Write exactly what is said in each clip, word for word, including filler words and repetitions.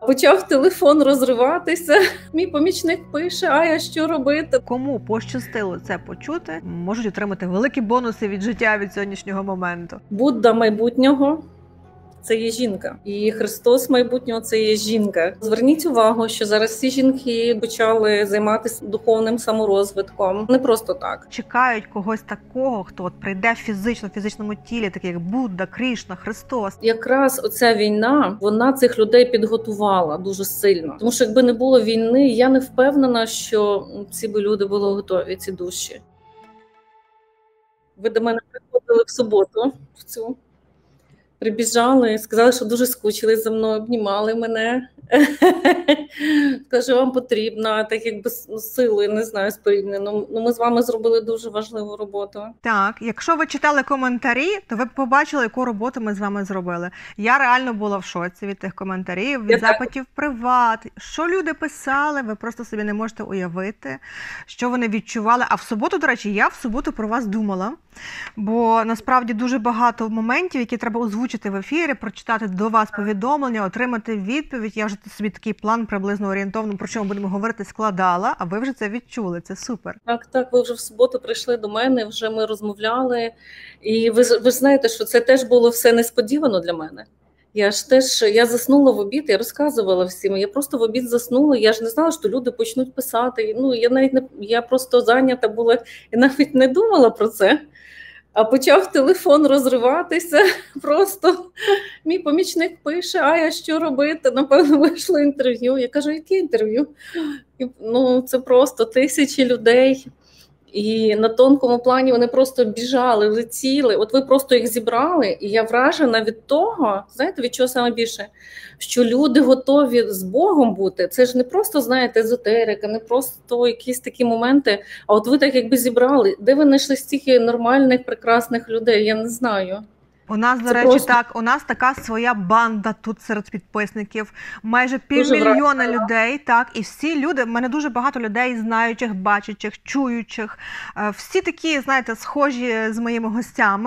Почав телефон розриватися, мій помічник пише, а я що робити? Кому пощастило це почути, можуть отримати великі бонуси від життя від сьогоднішнього моменту. Будда майбутнього – це є жінка. І Христос майбутнього – це є жінка. Зверніть увагу, що зараз всі жінки почали займатися духовним саморозвитком. Не просто так. Чекають когось такого, хто от прийде фізично, в фізичному тілі, такий як Будда, Кришна, Христос. Якраз оця війна, вона цих людей підготувала дуже сильно. Тому що якби не було війни, я не впевнена, що ці би люди були готові, ці душі. Ви до мене приходили в суботу, в цю. Прибіжали, сказали, що дуже скучили за мною, обнімали мене. Каже, вам потрібна, так якби силою, не знаю, споріднено. Ну, ми з вами зробили дуже важливу роботу. Так, якщо ви читали коментарі, то ви б побачили, яку роботу ми з вами зробили. Я реально була в шоці від тих коментарів, від Я запитів в приват. Що люди писали, ви просто собі не можете уявити, що вони відчували. А в суботу, до речі, я в суботу про вас думала, бо насправді дуже багато моментів, які треба озвучити в ефірі, прочитати до вас повідомлення, отримати відповідь. Я вже собі такий план приблизно орієнтовно, про що ми будемо говорити, складала, а ви вже це відчули, це супер. Так, так, ви вже в суботу прийшли до мене, вже ми розмовляли, і ви, ви знаєте, що це теж було все несподівано для мене. Я ж теж, я заснула в обід, я розказувала всім, я просто в обід заснула, я ж не знала, що люди почнуть писати, ну, я навіть не, я просто зайнята була, і навіть не думала про це. А почав телефон розриватися, просто мій помічник пише, а я що робити? Напевно, вийшло інтерв'ю. Я кажу, яке інтерв'ю? Ну, це просто тисячі людей. І на тонкому плані вони просто біжали, летіли. От ви просто їх зібрали, і я вражена від того, знаєте, від чого саме більше? Що люди готові з Богом бути. Це ж не просто, знаєте, езотерика, не просто якісь такі моменти, а от ви так якби зібрали. Де ви знайшли стільки нормальних, прекрасних людей? Я не знаю. У нас, до Це речі, просто... так, у нас така своя банда тут серед підписників, майже півмільйона людей, так, і всі люди, в мене дуже багато людей, знаючих, бачачих, чуючих, всі такі, знаєте, схожі з моїми гостями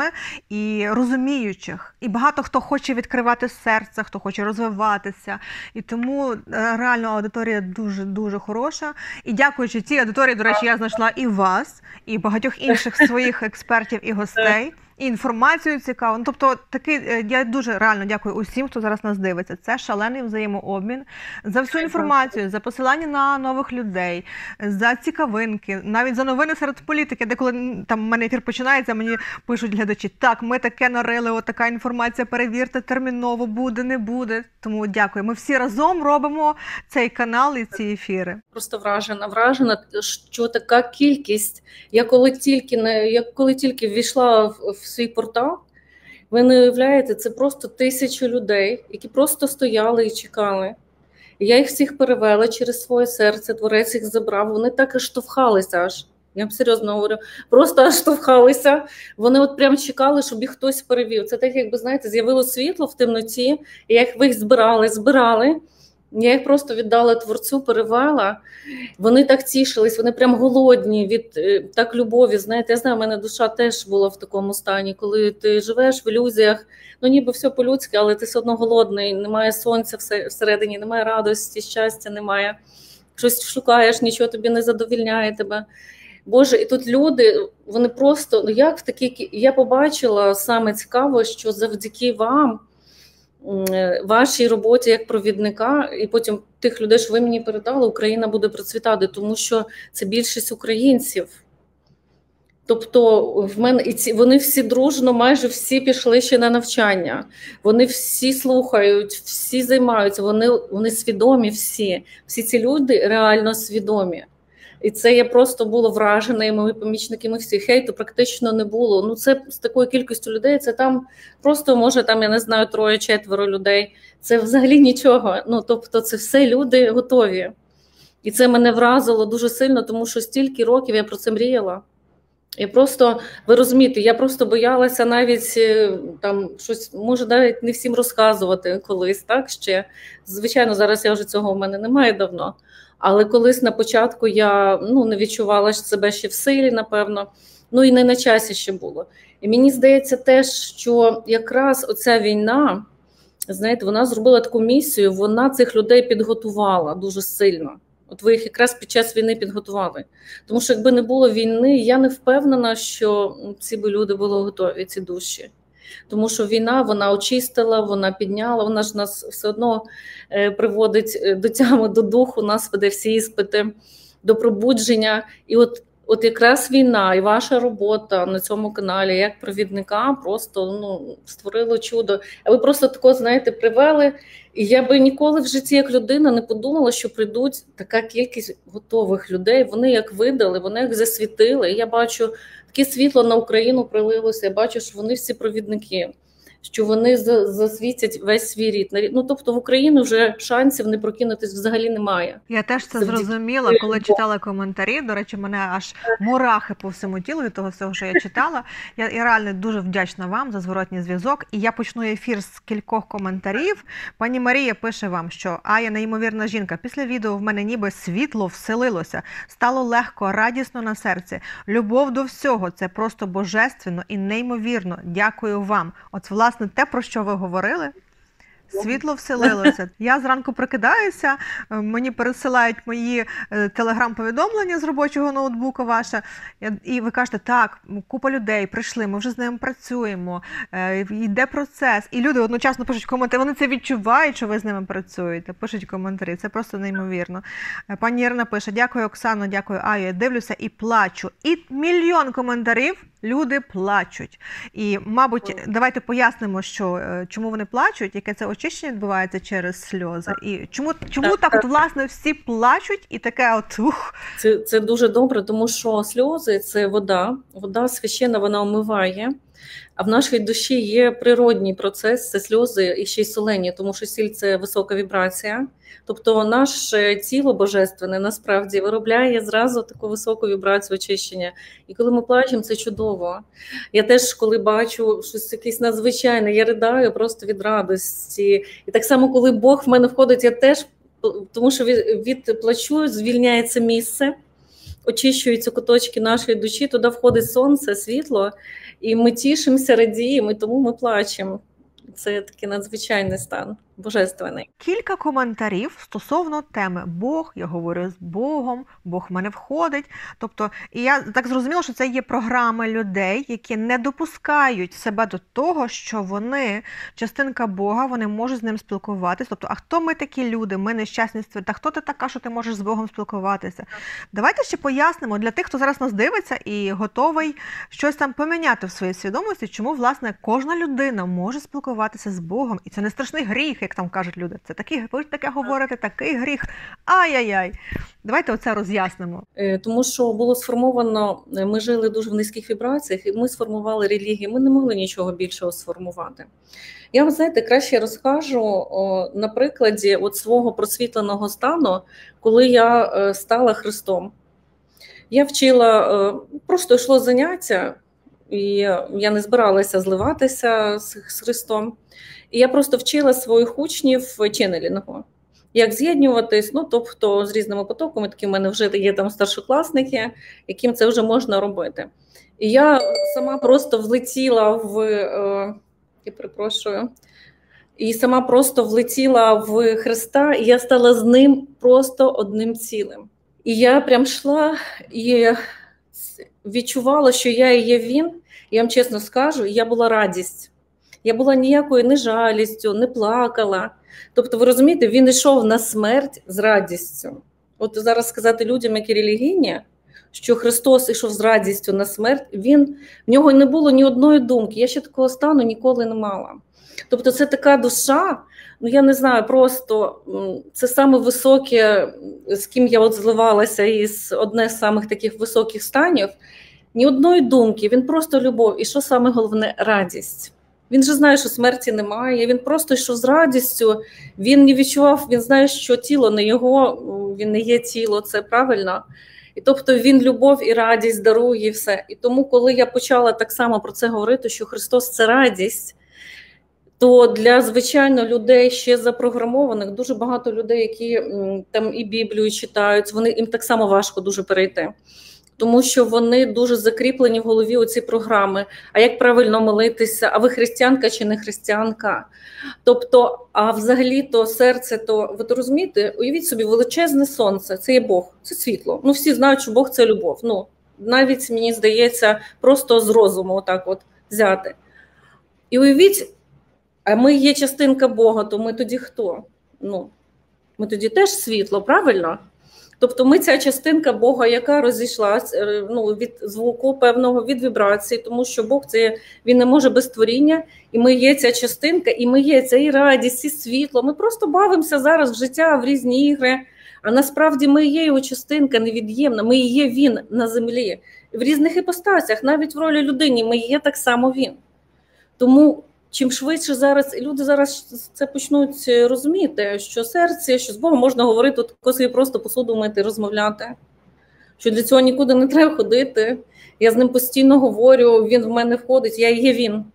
і розуміючих, і багато хто хоче відкривати серце, хто хоче розвиватися, і тому реально аудиторія дуже-дуже хороша, і дякуючи цій аудиторії, до речі, я знайшла і вас, і багатьох інших своїх експертів і гостей, і інформацію цікаву. Ну, тобто, такий, я дуже реально дякую усім, хто зараз нас дивиться. Це шалений взаємообмін за всю інформацію, за посилання на нових людей, за цікавинки, навіть за новини серед політики, де коли там в мене ефір починається, мені пишуть глядачі, так, ми таке нарили, от така інформація, перевірте терміново, буде, не буде. Тому дякую. Ми всі разом робимо цей канал і ці ефіри. Просто вражена, вражена, що така кількість. Я коли тільки, не, я коли тільки ввійшла в, в свій портал, ви не уявляєте, це просто тисячі людей, які просто стояли і чекали. Я їх всіх перевела через своє серце, Творець їх забрав, вони так і штовхалися аж. Я вам серйозно говорю, просто аж штовхалися. Вони от прям чекали, щоб їх хтось перевів. Це так, якби, знаєте, з'явилось світло в темноті, і як ви їх збирали, збирали. Я їх просто віддала Творцю, перевела. Вони так тішились, вони прям голодні від так любові. Знаєте, я знаю, в мене душа теж була в такому стані, коли ти живеш в ілюзіях, ну ніби все по-людськи, але ти все одно голодний, немає сонця всередині, немає радості, щастя немає. Щось шукаєш, нічого тобі не задовільняє тебе. Боже, і тут люди, вони просто, ну як в такі, я побачила, саме цікаво, що завдяки вам, вашій роботі як провідника, і потім тих людей, що ви мені передали, Україна буде процвітати, тому що це більшість українців. Тобто в мене і ці вони всі дружно, майже всі пішли ще на навчання. Вони всі слухають, всі займаються, вони, вони свідомі всі. Всі ці люди реально свідомі. І це я просто була вражена, і мої помічники, ми всі, хейту практично не було. Ну це з такою кількістю людей, це там просто, може, там, я не знаю, троє-четверо людей. Це взагалі нічого. Ну, тобто це все люди готові. І це мене вразило дуже сильно, тому що стільки років я про це мріяла. Я просто, ви розумієте, я просто боялася навіть там щось, може, навіть не всім розказувати колись, так, ще. Звичайно, зараз я вже цього в мене немає давно. Але колись на початку я ну, не відчувала себе ще в силі, напевно, ну і не на часі ще було. І мені здається теж, що якраз оця війна, знаєте, вона зробила таку місію, вона цих людей підготувала дуже сильно. От ви їх якраз під час війни підготували. Тому що якби не було війни, я не впевнена, що ці би люди були готові, ці душі. Тому що війна, вона очистила, вона підняла, вона ж нас все одно приводить до тями, до духу, нас веде всі іспити, до пробудження. І от От якраз війна і ваша робота на цьому каналі як провідника просто ну, створило чудо. А ви просто тако, знаєте, привели. І я би ніколи в житті як людина не подумала, що прийдуть така кількість готових людей. Вони як видали, вони як засвітили. І я бачу, таке світло на Україну пролилося, я бачу, що вони всі провідники, що вони засвітять весь свій рід. Ну, тобто в Україну вже шансів не прокинутись взагалі немає. Я теж це зрозуміла, коли читала коментарі. До речі, мене аж мурахи по всьому тілу від того всього, що я читала. Я, я реально дуже вдячна вам за зворотній зв'язок. І я почну ефір з кількох коментарів. Пані Марія пише вам, що Ая неймовірна жінка. Після відео в мене ніби світло вселилося. Стало легко, радісно на серці. Любов до всього. Це просто божественно і неймовірно. Дякую вам. От, власне, те, про що ви говорили, світло вселилося. Я зранку прикидаюся, мені пересилають мої телеграм-повідомлення з робочого ноутбука ваше, і ви кажете, так, купа людей прийшли, ми вже з ними працюємо, йде процес. І люди одночасно пишуть коментарі, вони це відчувають, що ви з ними працюєте, пишуть коментарі, це просто неймовірно. Пані Ірина пише, дякую, Оксано, дякую, Аю, я дивлюся і плачу. І мільйон коментарів, люди плачуть. І, мабуть, давайте пояснимо, що, чому вони плачуть, яке це очищення відбувається через сльози. І чому, чому так, так от, власне, всі плачуть і таке от... Ух. Це, це дуже добре, тому що сльози – це вода. Вода священна, вона омиває. А в нашій душі є природній процес, це сльози і ще й солені, тому що сіль – це висока вібрація. Тобто наше тіло божественне насправді виробляє зразу таку високу вібрацію очищення. І коли ми плачемо, це чудово. Я теж, коли бачу щось якесь надзвичайне, я ридаю просто від радості. І так само, коли Бог в мене входить, я теж, тому що від, від плачу звільняється місце, очищуються куточки нашої душі, туди входить сонце, світло, і ми тішимося, радіємо, і тому ми плачемо. Це такий надзвичайний стан, божественний. Кілька коментарів стосовно теми Бог, я говорю з Богом, Бог в мене входить. Тобто, і я так зрозуміла, що це є програми людей, які не допускають себе до того, що вони частинка Бога, вони можуть з ним спілкуватися. Тобто, а хто ми такі люди? Ми нещасні створіння. Та хто ти така, що ти можеш з Богом спілкуватися? Давайте ще пояснимо для тих, хто зараз нас дивиться і готовий щось там поміняти в своїй свідомості, чому, власне, кожна людина може спілкуватися з Богом. І це не страшний гріх, як там кажуть люди. Це такий, ви ж таке говорите, такий гріх. Ай-яй-яй. Давайте оце роз'яснимо. Тому що було сформовано, ми жили дуже в низьких вібраціях, і ми сформували релігії, ми не могли нічого більшого сформувати. Я вам, знаєте, краще розкажу о, на прикладі от свого просвітленого стану, коли я е, стала Христом. Я вчила, е, просто йшло заняття, і я не збиралася зливатися з, з Христом. І я просто вчила своїх учнів ченнелінгу. Як з'єднуватись, ну, тобто з різними потоками, такі в мене вже є там старшокласники, яким це вже можна робити. І я сама просто влетіла в, е, я перепрошую, і сама просто влетіла в Христа, і я стала з ним просто одним цілим. І я прям йшла і відчувала, що я і є він, я вам чесно скажу, я була радість. Я була ніякою не жалістю, не плакала. Тобто, ви розумієте, він йшов на смерть з радістю. От зараз сказати людям, які релігійні, що Христос йшов з радістю на смерть, він, в нього не було ні одної думки. Я ще такого стану ніколи не мала. Тобто це така душа, ну я не знаю, просто це саме високе, з ким я от зливалася, із одне з самих таких високих станів, ні одної думки, він просто любов. І що саме головне – радість. Він же знає, що смерті немає, він просто йшов з радістю, він не відчував, він знає, що тіло не його, він не є тіло, це правильно. І тобто він любов і радість дарує і все. І тому, коли я почала так само про це говорити, що Христос – це радість, то для, звичайно, людей ще запрограмованих, дуже багато людей, які там і Біблію читають, вони, їм так само важко дуже перейти. тому що вони дуже закріплені в голові оці програми. А як правильно молитися? А ви християнка чи не християнка? Тобто, а взагалі-то серце, то, ви то розумієте, уявіть собі, величезне сонце, це є Бог, це світло. Ну, всі знають, що Бог – це любов. Ну, навіть, мені здається, просто з розуму отак от взяти. І уявіть, а ми є частинка Бога, то ми тоді хто? Ну, ми тоді теж світло, правильно? Тобто ми ця частинка Бога, яка розійшлася, ну, від звуку певного, від вібрації, тому що Бог – це, він не може без творіння, і ми є ця частинка, і ми є ця і радість, і світло. Ми просто бавимося зараз в життя, в різні ігри, а насправді ми є його частинка невід'ємна, ми є він на землі. В різних іпостасях, навіть в ролі людини, ми є так само він. Тому чим швидше зараз, люди зараз це почнуть розуміти, що серце, що з Богом можна говорити, от собі просто посуду мити, розмовляти, що для цього нікуди не треба ходити, я з ним постійно говорю, він в мене входить, я є він.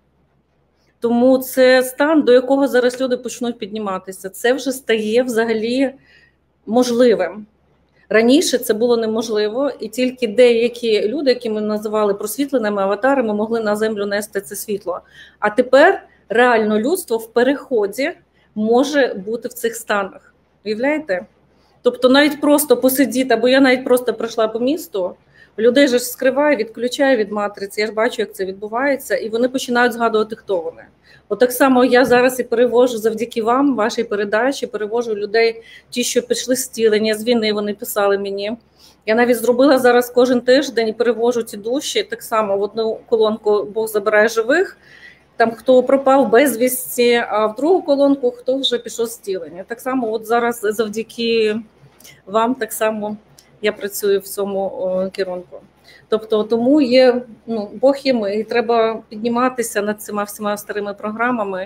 Тому це стан, до якого зараз люди почнуть підніматися, це вже стає взагалі можливим. Раніше це було неможливо, і тільки деякі люди, які ми називали просвітленими аватарами, могли на землю нести це світло. А тепер реально людство в переході може бути в цих станах. Уявляєте? Тобто навіть просто посидіти, або я навіть просто пройшла по місту, людей же скриває, відключає від матриці, я ж бачу, як це відбувається, і вони починають згадувати, хто вони. От так само я зараз і перевожу завдяки вам, вашій передачі, перевожу людей, ті, що пішли з зцілення, з війни, вони писали мені. Я навіть зробила зараз кожен тиждень і перевожу ці душі, так само в одну колонку «Бог забирає живих», там хто пропав безвісті, а в другу колонку хто вже пішов з зцілення. Так само от зараз завдяки вам, так само я працюю в цьому керунку. Тобто тому є, ну, Бог є ми, і треба підніматися над цими всіма старими програмами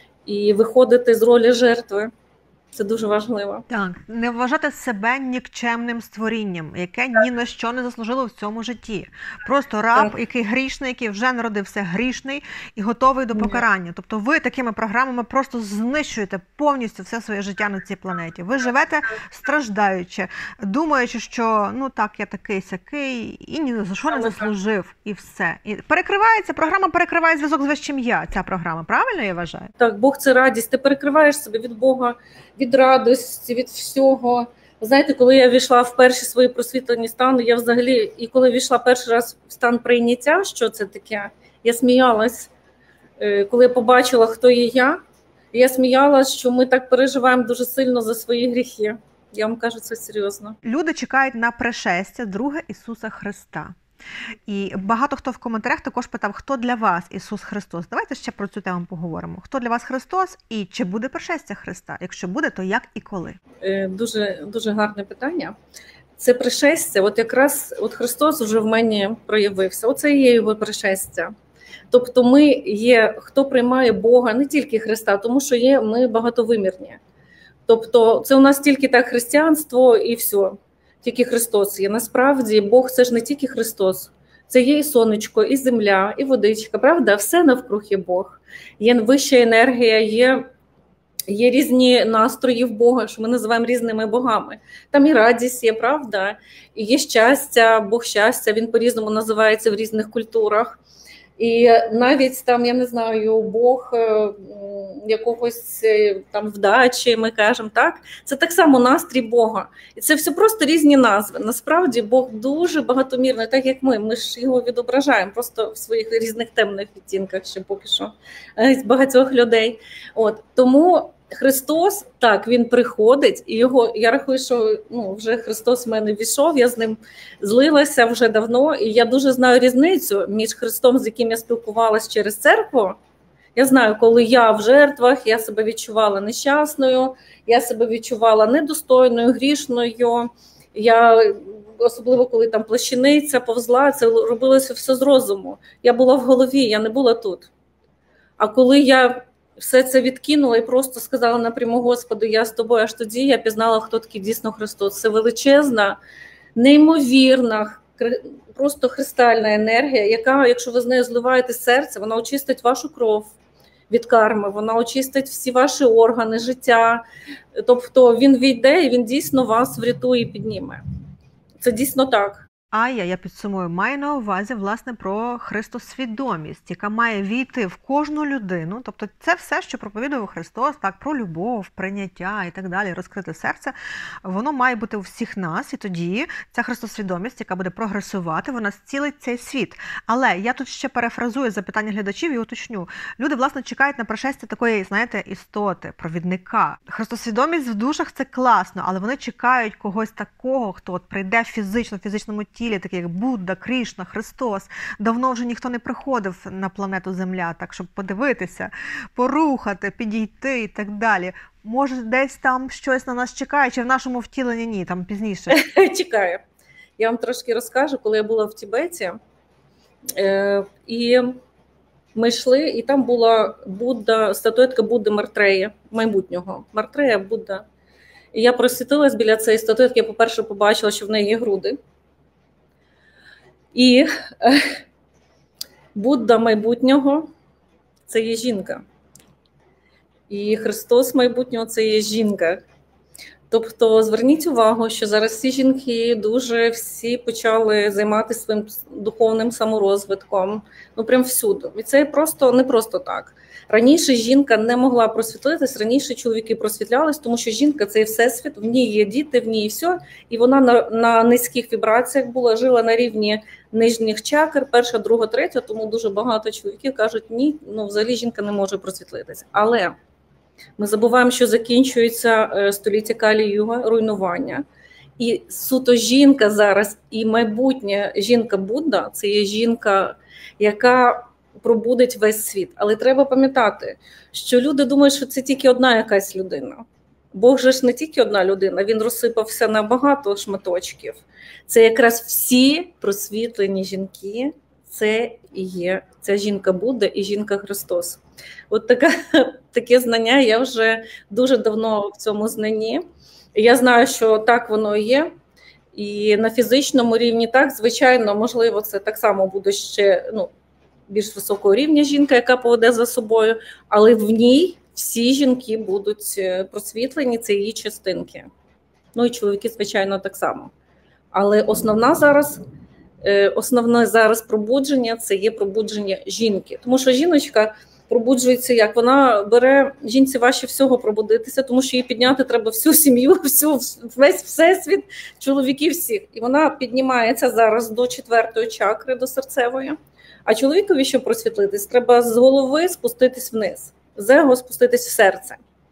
і виходити з ролі жертви. Це дуже важливо. Так, не вважати себе нікчемним створінням, яке ні на що не заслужило в цьому житті. Просто раб, так, який грішний, який вже народився грішний і готовий до покарання. Тобто ви такими програмами просто знищуєте повністю все своє життя на цій планеті. Ви живете страждаючи, думаючи, що ну так, я такий-сякий, і ні за що не заслужив, і все. І перекривається, програма перекриває зв'язок з вищим я, ця програма. Правильно я вважаю? Так, Бог – це радість. Ти перекриваєш себе від Бога, від радості, від всього. Знаєте, коли я війшла в перші свої просвітлені стани, я взагалі, і коли війшла перший раз в стан прийняття, що це таке, я сміялась, коли я побачила, хто є я, я сміялась, що ми так переживаємо дуже сильно за свої гріхи. Я вам кажу, це серйозно. Люди чекають на пришестя друга Ісуса Христа. І багато хто в коментарях також питав, хто для вас Ісус Христос. Давайте ще про цю тему поговоримо. Хто для вас Христос і чи буде пришестя Христа? Якщо буде, то як і коли? Дуже, дуже гарне питання. Це пришестя, от якраз от Христос вже в мені проявився. Оце і є його пришестя. Тобто ми є, хто приймає Бога, не тільки Христа, тому що є ми багатовимірні. Тобто це у нас тільки так християнство і все. Тільки Христос є. Насправді Бог – це ж не тільки Христос. Це є і сонечко, і земля, і водичка, правда? Все навкруг є Бог. Є вища енергія, є, є різні настрої в Бога, що ми називаємо різними богами. Там і радість є, правда? І є щастя, Бог щастя, він по-різному називається в різних культурах. І навіть там, я не знаю, Бог якогось там вдачі, ми кажемо, так? Це так само настрій Бога. І це все просто різні назви. Насправді Бог дуже багатомірний, так як ми. Ми ж його відображаємо просто в своїх різних темних відтінках ще поки що з багатьох людей. От. Тому Христос, так, він приходить, і його, я рахую, що ну, вже Христос в мене війшов, я з ним злилася вже давно, і я дуже знаю різницю між Христом, з яким я спілкувалася через церкву. Я знаю, коли я в жертвах, я себе відчувала нещасною, я себе відчувала недостойною, грішною, я, особливо коли там плащаниця повзла, це робилося все з розуму. Я була в голові, я не була тут. А коли я все це відкинула і просто сказала напряму: Господи, я з тобою, аж тоді я пізнала, хто такий дійсно Христос. Це величезна, неймовірна, просто кристальна енергія, яка, якщо ви з нею зливаєте серце, вона очистить вашу кров від карми, вона очистить всі ваші органи, життя. Тобто він війде і він дійсно вас врятує і підніме. Це дійсно так. А я, я підсумую, маю на увазі, власне, про христосвідомість, яка має війти в кожну людину. Тобто це все, що проповідував Христос, так, про любов, прийняття і так далі, розкрите серце, воно має бути у всіх нас, і тоді ця христосвідомість, яка буде прогресувати, вона зцілить цей світ. Але я тут ще перефразую запитання глядачів і уточню. Люди, власне, чекають на пришестя такої, знаєте, істоти, провідника. Христосвідомість в душах – це класно, але вони чекають когось такого, хто от прийде фізично, в фізичному тілі, такі як Будда, Крішна, Христос. Давно вже ніхто не приходив на планету Земля, так, щоб подивитися, порухати, підійти і так далі. Може, десь там щось на нас чекає, чи в нашому втіленні ні, там пізніше? Чекає. Я вам трошки розкажу, коли я була в Тібеті, е, і ми йшли, і там була Будда, статуетка Будди Мартрея, майбутнього. Мартрея, Будда. І я просвітилась біля цієї статуетки, я, по-перше, побачила, що в неї є груди. І е, Будда майбутнього – це є жінка. І Христос майбутнього – це є жінка. Тобто зверніть увагу, що зараз всі жінки дуже всі почали займатися своїм духовним саморозвитком. Ну, прям всюди. І це просто не просто так. Раніше жінка не могла просвітлитись, раніше чоловіки просвітлялись, тому що жінка – це всесвіт, в ній є діти, в ній і все. І вона на, на низьких вібраціях була, жила на рівні нижніх чакр, перша, друга, третя, тому дуже багато чоловіків кажуть, ні, ну взагалі жінка не може просвітлитись. Але ми забуваємо, що закінчується століття Калі-юга, руйнування. І суто жінка зараз, і майбутня жінка Будда – це є жінка, яка пробудить весь світ. Але треба пам'ятати, що люди думають, що це тільки одна якась людина. Бог же ж не тільки одна людина, він розсипався на багато шматочків. Це якраз всі просвітлені жінки, це і є ця жінка Будда і жінка Христос. От така, таке знання, я вже дуже давно в цьому знанні. Я знаю, що так воно і є. І на фізичному рівні так, звичайно, можливо, це так само буде ще ну, більш високого рівня жінка, яка поведе за собою, але в ній всі жінки будуть просвітлені, це її частинки. Ну і чоловіки, звичайно, так само. Але основна зараз, основне зараз пробудження – це є пробудження жінки. Тому що жіночка пробуджується як? Вона бере, жінці важче всього пробудитися, тому що їй підняти треба всю сім'ю, всю, весь всесвіт, чоловіків всіх. І вона піднімається зараз до четвертої чакри, до серцевої. А чоловікові, щоб просвітлитись, треба з голови спуститись вниз, з его спуститись в серце.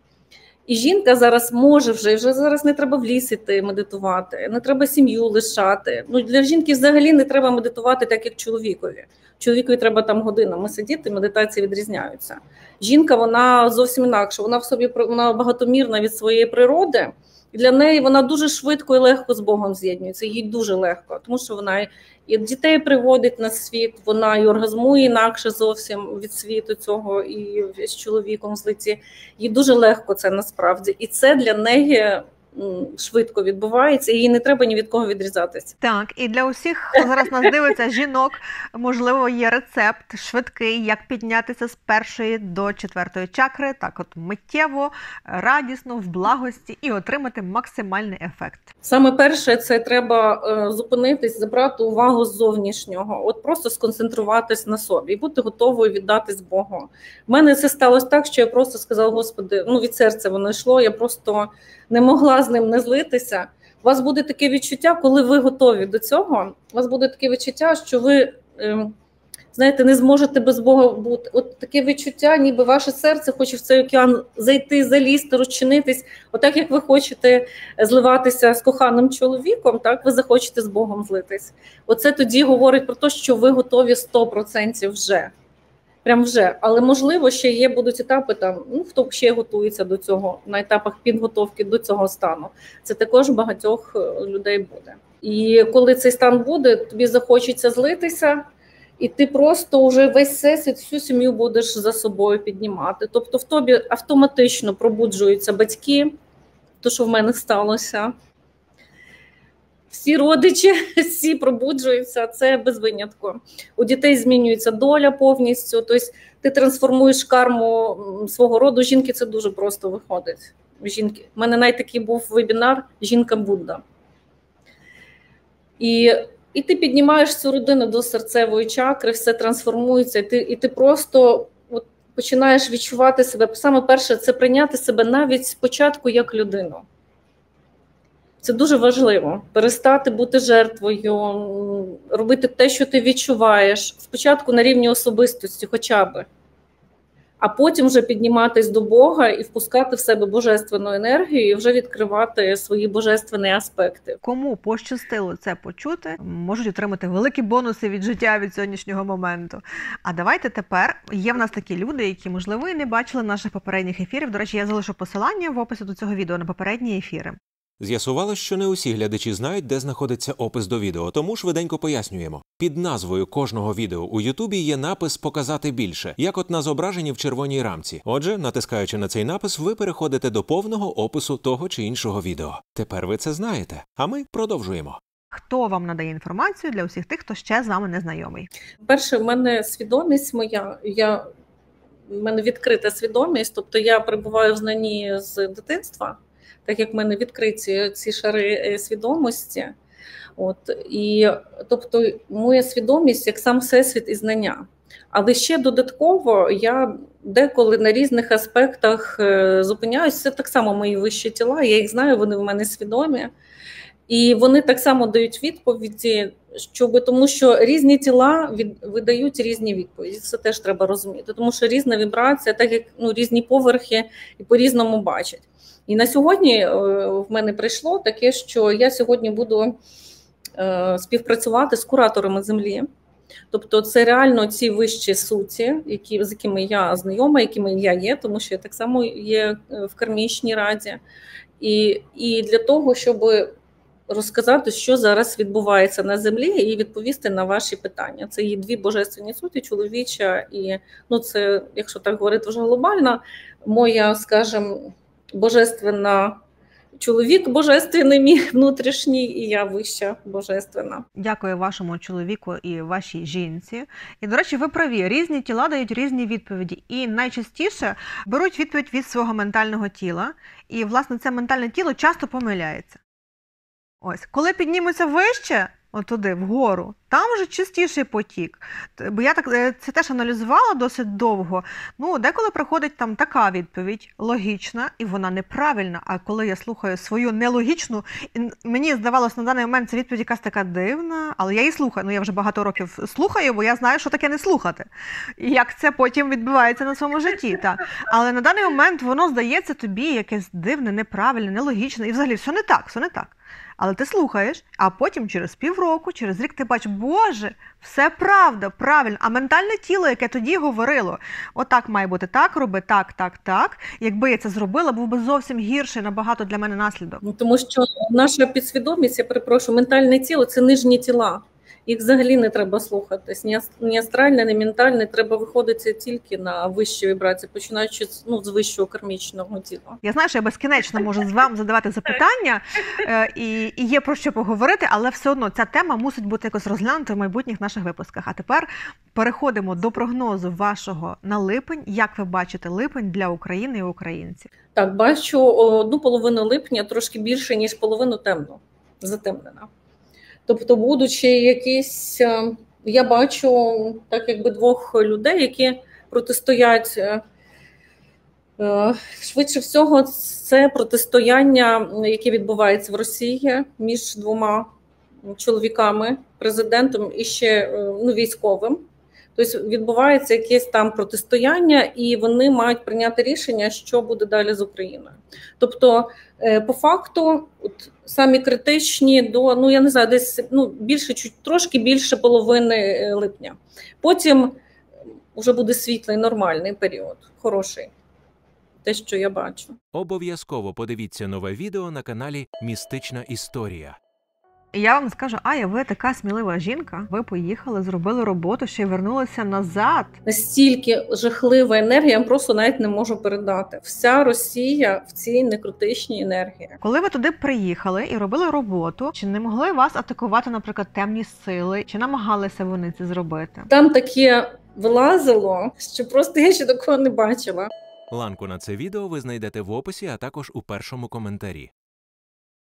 І жінка зараз може вже, вже зараз не треба в ліс іти медитувати, не треба сім'ю лишати. Ну, для жінки взагалі не треба медитувати так, як чоловікові. Чоловікові треба там годинами сидіти, медитації відрізняються. Жінка, вона зовсім інакша, вона в собі вона багатомірна від своєї природи, і для неї вона дуже швидко і легко з Богом з'єднується, їй дуже легко, тому що вона і дітей приводить на світ, вона і оргазмує інакше зовсім від світу цього, і з чоловіком в злиті. Їй дуже легко це насправді, і це для неї швидко відбувається, і їй не треба ні від кого відрізатися. Так, і для усіх, хто зараз нас дивиться, жінок, можливо, є рецепт швидкий, як піднятися з першої до четвертої чакри, так от миттєво, радісно, в благості і отримати максимальний ефект. Саме перше, це треба е, зупинитись, забрати увагу з зовнішнього, от просто сконцентруватись на собі і бути готовою віддатись Богу. У мене це сталося так, що я просто сказала, Господи, ну від серця воно йшло, я просто не могла з ним не злитися. У вас буде таке відчуття, коли ви готові до цього, у вас буде таке відчуття, що ви, знаєте, не зможете без Бога бути. От таке відчуття, ніби ваше серце хоче в цей океан зайти, залізти, розчинитись. Отак, як ви хочете зливатися з коханим чоловіком, так ви захочете з Богом злитись. Оце тоді говорить про те, що ви готові сто відсотків вже. Прям вже, але можливо ще є, будуть етапи там, ну хто ще готується до цього, на етапах підготовки до цього стану. Це також багатьох людей буде. І коли цей стан буде, тобі захочеться злитися, і ти просто вже весь всесвіт, всю сім'ю будеш за собою піднімати. Тобто в тобі автоматично пробуджуються батьки, то що в мене сталося. Всі родичі, всі пробуджуються, це без винятку. У дітей змінюється доля повністю, тобто ти трансформуєш карму свого роду. Жінки це дуже просто виходить. Жінки. У мене навіть такий був вебінар «Жінка Будда». І І ти піднімаєш цю родину до серцевої чакри, все трансформується, і ти, і ти просто от, починаєш відчувати себе. Саме перше – це прийняти себе навіть спочатку як людину. Це дуже важливо. Перестати бути жертвою, робити те, що ти відчуваєш. Спочатку на рівні особистості хоча б. А потім вже підніматись до Бога і впускати в себе божественну енергію і вже відкривати свої божественні аспекти. Кому пощастило це почути, можуть отримати великі бонуси від життя від сьогоднішнього моменту. А давайте тепер, є в нас такі люди, які, можливо, і не бачили наших попередніх ефірів. До речі, я залишу посилання в описі до цього відео на попередні ефіри. З'ясувалось, що не усі глядачі знають, де знаходиться опис до відео, тому швиденько пояснюємо. Під назвою кожного відео у Ютубі є напис «Показати більше», як от на зображенні в червоній рамці. Отже, натискаючи на цей напис, ви переходите до повного опису того чи іншого відео. Тепер ви це знаєте, а ми продовжуємо. Хто вам надає інформацію для усіх тих, хто ще з вами не знайомий? Перше, в мене свідомість моя, я, в мене відкрита свідомість, тобто я перебуваю в знанні з дитинства, так як в мене відкриті ці шари свідомості. От, і, тобто моя свідомість як сам всесвіт і знання. Але ще додатково я деколи на різних аспектах зупиняюся, це так само мої вищі тіла, я їх знаю, вони в мене свідомі. І вони так само дають відповіді, щоб, тому що різні тіла від, видають різні відповіді. Це теж треба розуміти, тому що різна вібрація, так як ну, різні поверхи і по-різному бачать. І на сьогодні в мене прийшло таке, що я сьогодні буду співпрацювати з кураторами Землі. Тобто це реально ці вищі суті, які, з якими я знайома, якими я є, тому що я так само є в кармічній раді. І, і для того, щоб розказати, що зараз відбувається на Землі, і відповісти на ваші питання. Це є дві божественні суті, чоловіча і, ну це, якщо так говорити вже глобально, моя, скажімо, божественна, чоловік божественний мій внутрішній, і я вища божественна. Дякую вашому чоловіку і вашій жінці. І, до речі, ви праві, різні тіла дають різні відповіді. І найчастіше беруть відповідь від свого ментального тіла. І, власне, це ментальне тіло часто помиляється. Ось, коли піднімуться вище, отуди, вгору, там вже чистіший потік. Бо я так це теж аналізувала досить довго. Ну, деколи приходить там така відповідь, логічна, і вона неправильна. А коли я слухаю свою нелогічну, і мені здавалося, на даний момент ця відповідь якась така дивна, але я її слухаю. Ну, я вже багато років слухаю, бо я знаю, що таке не слухати. І як це потім відбувається на своєму житті. Так. Але на даний момент воно здається тобі якесь дивне, неправильне, нелогічне. І взагалі все не так, все не так. Але ти слухаєш, а потім через півроку, через рік ти бачиш, Боже, все правда, правильно. А ментальне тіло, яке тоді говорило, отак має бути, так роби, так, так, так. Якби я це зробила, був би зовсім гірший набагато для мене наслідок. Ну, тому що наша підсвідомість, я перепрошую, ментальне тіло – це нижні тіла. Їх взагалі не треба слухатись. Ні астральне, ні ментальне. Треба виходити тільки на вищі вібрації, починаючи ну, з вищого кармічного тіла. Я знаю, що я безкінечно можу з вами задавати запитання, е, і, і є про що поговорити, але все одно ця тема мусить бути якось розглянута в майбутніх наших випусках. А тепер переходимо до прогнозу вашого на липень. Як ви бачите липень для України і українців? Так, бачу одну половину липня трошки більше, ніж половину темно, затемнена. Тобто, будучи якісь, я бачу так якби двох людей, які протистоять, швидше всього, це протистояння, яке відбувається в Росії між двома чоловіками, президентом і ще ну, військовим. Тобто відбувається якесь там протистояння, і вони мають прийняти рішення, що буде далі з Україною. Тобто, по факту, от, самі критичні до, ну я не знаю, десь ну, більше, чуть, трошки більше половини липня. Потім вже буде світлий, нормальний період, хороший. Те, що я бачу. Обов'язково подивіться нове відео на каналі «Містична історія». І я вам скажу, Ая, ви така смілива жінка, ви поїхали, зробили роботу, ще й вернулися назад. Настільки жахлива енергія, я вам просто навіть не можу передати. Вся Росія в цій некритичній енергії. Коли ви туди приїхали і робили роботу, чи не могли вас атакувати, наприклад, темні сили? Чи намагалися вони це зробити? Там таке вилазило, що просто я ще такого не бачила. Ланку на це відео ви знайдете в описі, а також у першому коментарі.